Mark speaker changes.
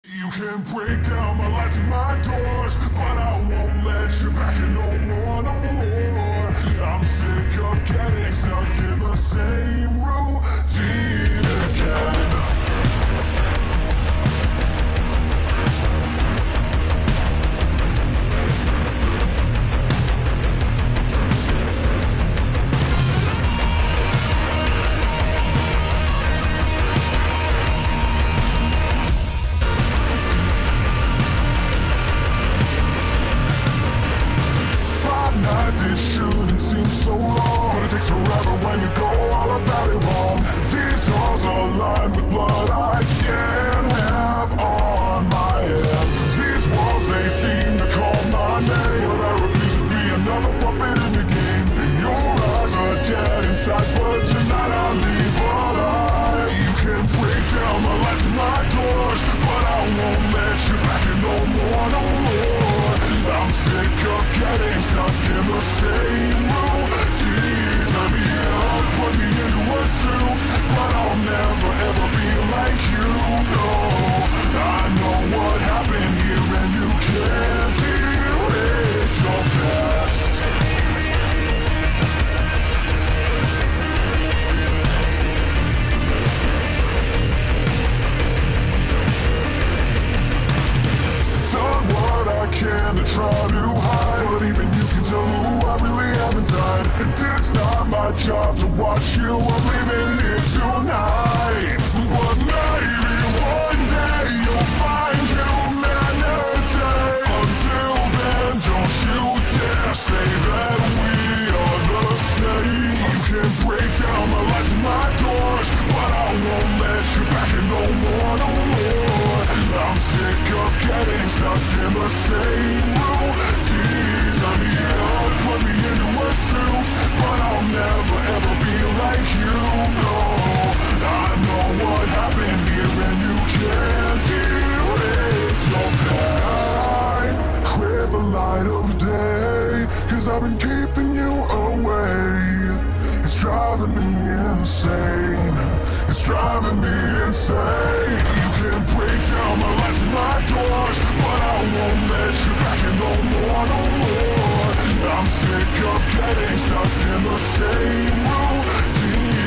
Speaker 1: You can break down my lights and my doors, but I won't let you back in no more, no more. I'm sick of getting stuck in the same routine again. It shouldn't seem so long, but it takes forever when you go all about it wrong. These halls are lined with blood I can't have on my hands. These walls, they seem to call my name, but I refuse to be another puppet in the game. Your eyes are dead inside, but tonight I'll leave alive. You can break down my lights and my doors, but I won't let you back in no more, no more. I'm sick of getting stuck in the same routine. Turn me up, put me into a suit, but I'll never ever be like you, no. I know what happened here and you can't erase your past. Done what I can to try to hide, but even you can tell who I really am inside. And it's not my job to watch you, I'm leaving here tonight. But maybe one day you'll find humanity. Until then, don't you dare say that we are the same. You can break down my lights and my doors, but I won't let you back in no more, no more. I'm sick of getting stuck in the same routine. Turn me up, put me into a suit, but I'll never ever be like you, no. I know what happened here and you can't erase your past. I clear the light of day, cause I've been keeping you away. It's driving me insane, it's driving me insane. You can break down my lights and my doors, but I won't let you back in no more, no more. I'm sick of getting stuck in the same routine.